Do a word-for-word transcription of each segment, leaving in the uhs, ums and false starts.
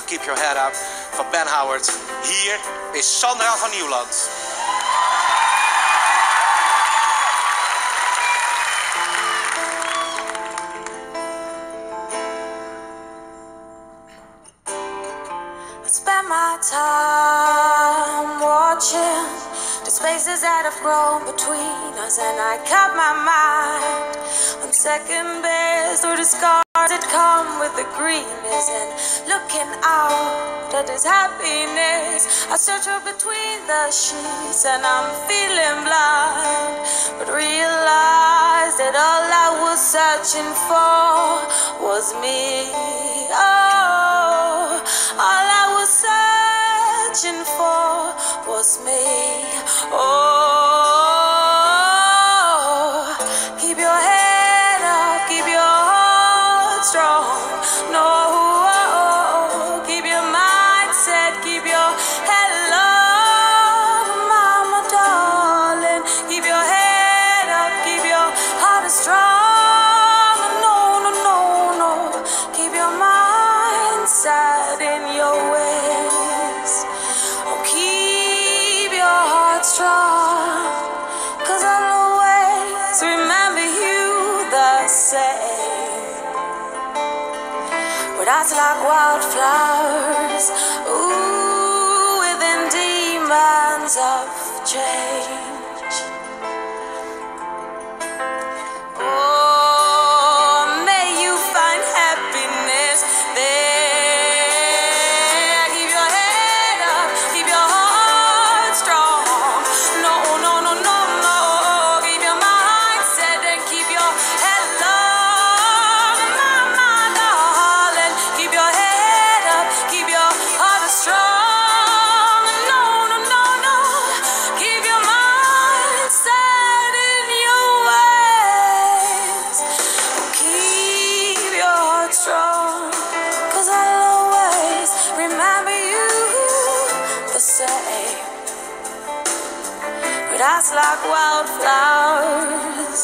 Keep Your Head Up van Ben Howard. Hier is Sandra van Nieuwland. I spend my time watching the spaces that have grown between us, and I cut my mind on second best through the scars that come with the greenness, and looking out at this happiness. I search for between the sheets, and I'm feeling blind, but realize that all I was searching for was me. Oh, all I was searching for was me. Oh, keep your head up, keep your heart strong. No, keep your mindset, keep your head low, mama darling. Keep your head up, keep your heart strong. No, no, no, no. Keep your mindset in your ways. Oh, keep your heart strong, 'cause I'll always remember you the same. With eyes like wildflowers, ooh, within demons of change. Oh, may you find happiness there. Keep your head up, keep your heart strong. No, no, no, no, no. Keep your mindset and keep your head low, mama darling. Keep your head up, keep your heart strong. No, no, no, no. Keep your mindset in your ways. Keep your heart strong, 'cause I'll always remember you the same. With eyes like wildflowers,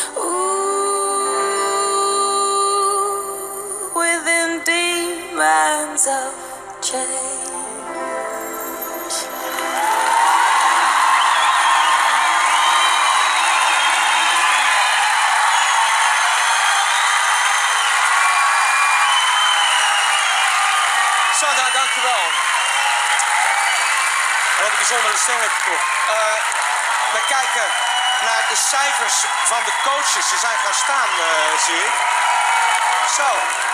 ooh, within demons of change. Sandra, dankjewel. Wat een bijzondere stem heb je toch. Uh, we kijken naar de cijfers van de coaches. Ze zijn gaan staan, uh, zie ik. Zo.